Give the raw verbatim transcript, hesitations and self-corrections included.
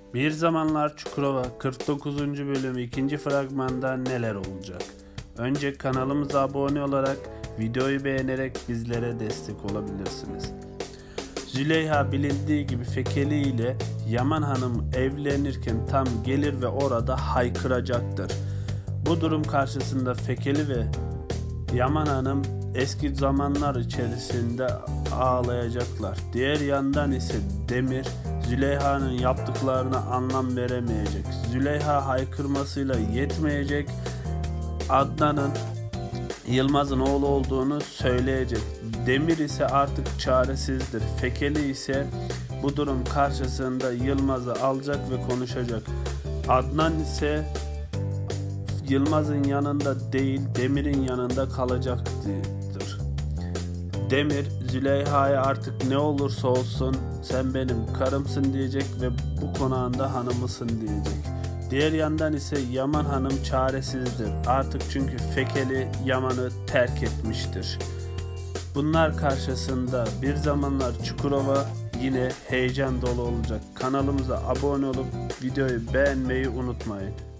Bir Zamanlar Çukurova kırk dokuzuncu bölüm ikinci fragmanda neler olacak? Önce kanalımıza abone olarak, videoyu beğenerek bizlere destek olabilirsiniz. Züleyha bilindiği gibi Fekeli ile Yaman Hanım evlenirken tam gelir ve orada haykıracaktır. Bu durum karşısında Fekeli ve Yaman Hanım eski zamanlar içerisinde ağlayacaklar. Diğer yandan ise Demir, Züleyha'nın yaptıklarına anlam veremeyecek. Züleyha haykırmasıyla yetmeyecek. Adnan'ın Yılmaz'ın oğlu olduğunu söyleyecek. Demir ise artık çaresizdir. Fekeli ise bu durum karşısında Yılmaz'ı alacak ve konuşacak. Adnan ise Yılmaz'ın yanında değil, Demir'in yanında kalacaktır. Demir, Züleyha'ya artık ne olursa olsun sen benim karımsın diyecek ve bu konağında hanımısın diyecek. Diğer yandan ise Yaman Hanım çaresizdir. Artık çünkü Fekeli Yaman'ı terk etmiştir. Bunlar karşısında Bir Zamanlar Çukurova yine heyecan dolu olacak. Kanalımıza abone olup videoyu beğenmeyi unutmayın.